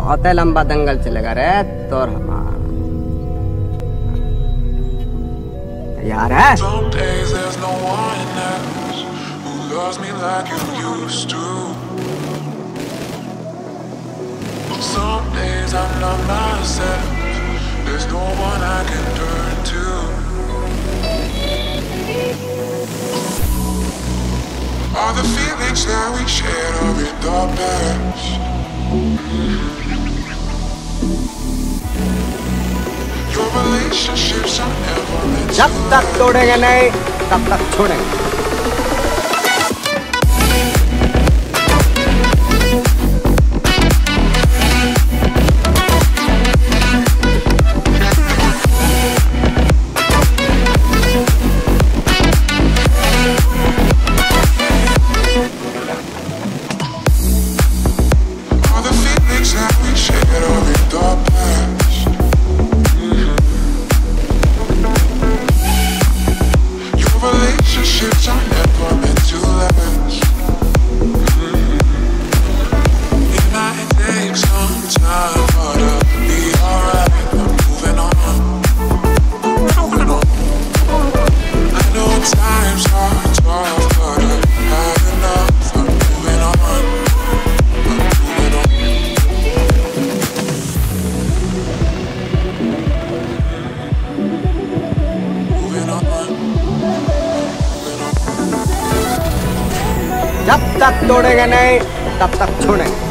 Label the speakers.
Speaker 1: बहुत लंबा दंगल चलेगा रे तोर हमारा। यार है
Speaker 2: Some days I'm not myself. There's no one I can turn to. All the feelings that we shared are in the past. Your relationships are never meant to
Speaker 1: जब तक
Speaker 2: last.
Speaker 1: तोड़ेंगे नहीं तब तक छोड़ेंगे।
Speaker 2: All the feelings that we shared are in the past. Your relationships are never meant to last. It might take some time, but I'll be alright. I'm moving on. Moving on. I know times are tough, but I've had enough. I'm moving on. I'm moving on. Moving on.
Speaker 1: जब तक तोड़ेंगे नहीं तब तक छोड़ेंगे।